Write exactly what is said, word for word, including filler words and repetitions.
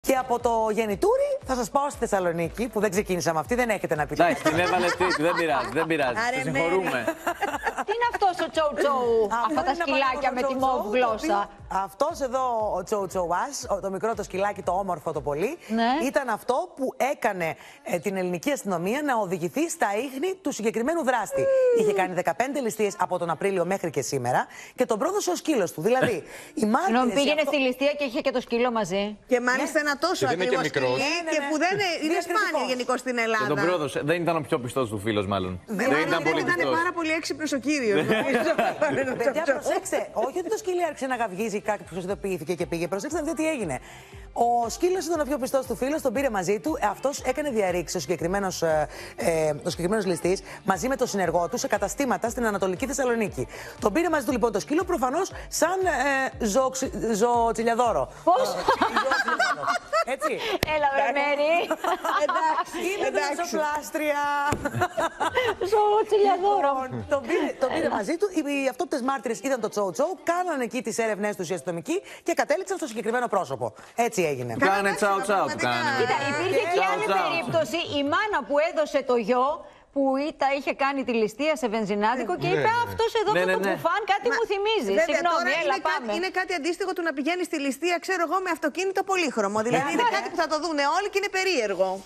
Και από το γεννητούρι θα σας πάω στη Θεσσαλονίκη, που δεν ξεκίνησα με αυτή, δεν έχετε να πείτε. Εντάξει, την έβαλε αυτή, δεν πειράζει, δεν πειράζει. Σε συγχωρούμε. Τι είναι αυτός ο Τσόου Τσόου, αυτά τα σκυλάκια με τη μοβ γλώσσα? Αυτός εδώ ο Τσόου Τσόου Άς, το μικρό το σκυλάκι, το όμορφο το πολύ, ναι. ήταν αυτό που έκανε ε, την ελληνική αστυνομία να οδηγηθεί στα ίχνη του συγκεκριμένου δράστη. Mm. Είχε κάνει δεκαπέντε ληστείες από τον Απρίλιο μέχρι και σήμερα και τον πρόδωσε ο σκύλος του. Δηλαδή, η μάρτυρες. Ενώ πήγαινε αυτό... στη ληστεία και είχε και το σκύλο μαζί. Και μάλιστα ένα τόσο ακριβό σκύλο. Ναι, ναι, ναι. Και που δεν είναι, είναι σπάνιο γενικώ στην Ελλάδα. Και τον πρόδωσε. Δεν ήταν ο πιο πιστός του φίλος, μάλλον. Δεν, δεν ήταν πολύ ήταν πάρα πολύ έξυπνος ο κύριος. Παιδιά, προσέξτε. Όχι ότι το σκύλι άρχισε να γαυγίζει, κάποιος ειδοποιήθηκε και πήγε. Προσέξτε να δείτε τι έγινε. Ο σκύλος ήταν ο πιο πιστός του φίλος, τον πήρε μαζί του. Αυτός έκανε διαρρήξη, ο συγκεκριμένος, ε, ε, ο συγκεκριμένος ληστής, μαζί με τον συνεργό του σε καταστήματα στην Ανατολική Θεσσαλονίκη. Τον πήρε μαζί του λοιπόν το σκύλο, προφανώς σαν ε, ζωοτσιλιαδόρο. Πώς? Έτσι. Έλα, βρε Μέρη. Εντάξει. Είναι δροσοπλάστρια. Ζωοτσιλιαδόρο. Τον πήρε, τον πήρε μαζί του. Οι αυτόπτες μάρτυρες είδαν το Τσόου Τσόου, κάνανε εκεί τις έρευνές τους οι αστυνομικοί και κατέληξαν στο συγκεκριμένο πρόσωπο. Έτσι έγινε. Κάνε τσάου τσάου του κάνε. Κοίτα, υπήρχε και άλλη περίπτωση. Η μάνα που έδωσε το γιο, που τα είχε κάνει τη ληστεία σε βενζινάδικο και είπε αυτός εδώ ναι, με ναι, το ναι. κουφάν κάτι Μα, μου θυμίζει. βέβαια, Συγγνώμη, τώρα έλα είναι πάμε. Κάτι, είναι κάτι αντίστοιχο του να πηγαίνει στη ληστεία, ξέρω εγώ, με αυτοκίνητο πολύχρωμο. Δηλαδή είναι κάτι που θα το δουν όλοι και είναι περίεργο.